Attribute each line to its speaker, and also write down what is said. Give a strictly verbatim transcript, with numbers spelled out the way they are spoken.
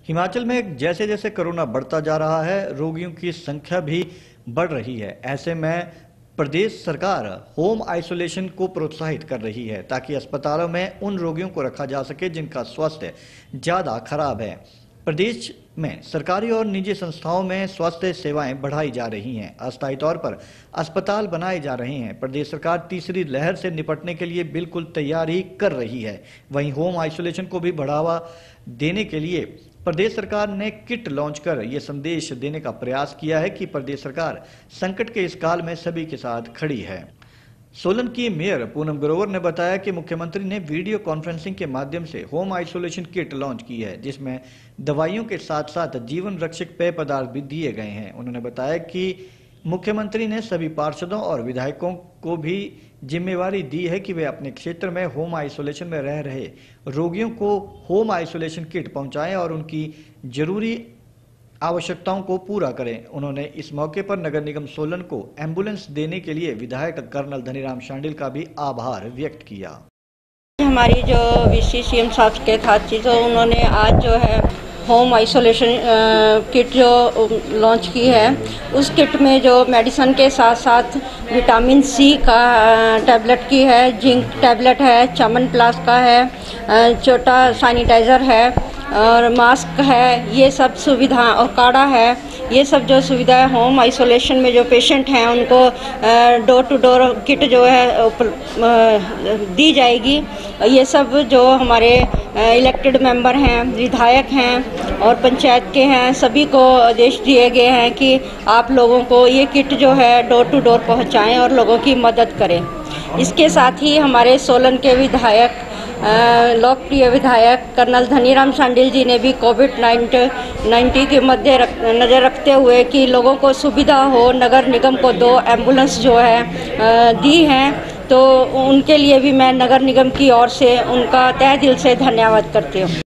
Speaker 1: हिमाचल में जैसे जैसे कोरोना बढ़ता जा रहा है, रोगियों की संख्या भी बढ़ रही है। ऐसे में प्रदेश सरकार होम आइसोलेशन को प्रोत्साहित कर रही है ताकि अस्पतालों में उन रोगियों को रखा जा सके जिनका स्वास्थ्य ज़्यादा खराब है। प्रदेश में सरकारी और निजी संस्थाओं में स्वास्थ्य सेवाएं बढ़ाई जा रही हैं। अस्थायी तौर पर अस्पताल बनाए जा रहे हैं। प्रदेश सरकार तीसरी लहर से निपटने के लिए बिल्कुल तैयारी कर रही है। वहीं होम आइसोलेशन को भी बढ़ावा देने के लिए प्रदेश सरकार ने किट लॉन्च कर ये संदेश देने का प्रयास किया है कि प्रदेश सरकार संकट के इस काल में सभी के साथ खड़ी है। सोलन की मेयर पूनम ग्रोवर ने बताया कि मुख्यमंत्री ने वीडियो कॉन्फ्रेंसिंग के माध्यम से होम आइसोलेशन किट लॉन्च की है, जिसमें दवाइयों के साथ साथ जीवन रक्षक पेय पदार्थ भी दिए गए हैं। उन्होंने बताया कि मुख्यमंत्री ने सभी पार्षदों और विधायकों को भी जिम्मेवारी दी है कि वे अपने क्षेत्र में होम आइसोलेशन में रह रहे रोगियों को होम आइसोलेशन किट पहुंचाएं और उनकी जरूरी आवश्यकताओं को पूरा करें। उन्होंने इस मौके पर नगर निगम सोलन को एम्बुलेंस देने के लिए विधायक कर्नल धनीराम शांडिल का भी आभार व्यक्त किया।
Speaker 2: हमारी जो वीसी सीएम साहब के साथ चीज़ उन्होंने आज जो है होम आइसोलेशन किट जो लॉन्च की है, उस किट में जो मेडिसिन के साथ साथ विटामिन सी का टैबलेट की है, जिंक टैबलेट है, चमन प्लस का है, छोटा सैनिटाइज़र है और मास्क है, ये सब सुविधा और काढ़ा है। ये सब जो सुविधाएं होम आइसोलेशन में जो पेशेंट हैं उनको डोर टू डोर किट जो है दी जाएगी। ये सब जो हमारे इलेक्टेड मेंबर हैं, विधायक हैं और पंचायत के हैं, सभी को आदेश दिए गए हैं कि आप लोगों को ये किट जो है डोर टू डोर पहुंचाएं और लोगों की मदद करें। इसके साथ ही हमारे सोलन के विधायक लोकप्रिय विधायक कर्नल धनीराम शांडिल जी ने भी कोविड नाइन्टीन के मध्य रख, नज़र रखते हुए कि लोगों को सुविधा हो, नगर निगम को दो एम्बुलेंस जो है दी हैं, तो उनके लिए भी मैं नगर निगम की ओर से उनका तहे दिल से धन्यवाद करती हूँ।